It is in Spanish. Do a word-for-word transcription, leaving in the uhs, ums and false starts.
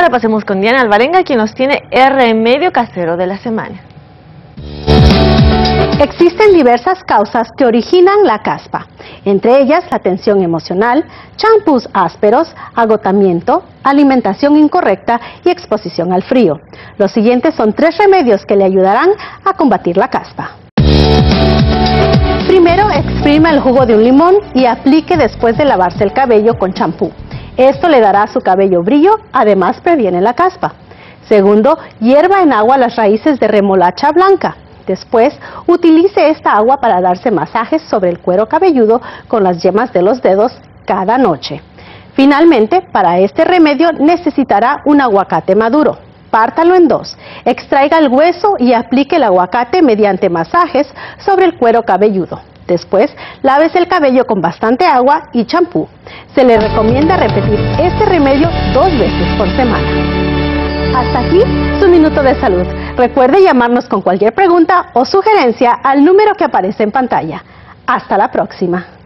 Ahora pasemos con Diana Alvarenga, quien nos tiene el remedio casero de la semana. Existen diversas causas que originan la caspa, entre ellas la tensión emocional, champús ásperos, agotamiento, alimentación incorrecta y exposición al frío. Los siguientes son tres remedios que le ayudarán a combatir la caspa. Primero, exprima el jugo de un limón y aplique después de lavarse el cabello con champú. Esto le dará a su cabello brillo, además previene la caspa. Segundo, hierva en agua las raíces de remolacha blanca. Después, utilice esta agua para darse masajes sobre el cuero cabelludo con las yemas de los dedos cada noche. Finalmente, para este remedio necesitará un aguacate maduro. Pártalo en dos, extraiga el hueso y aplique el aguacate mediante masajes sobre el cuero cabelludo. Después, lávese el cabello con bastante agua y champú. Se le recomienda repetir este remedio dos veces por semana. Hasta aquí su minuto de salud. Recuerde llamarnos con cualquier pregunta o sugerencia al número que aparece en pantalla. Hasta la próxima.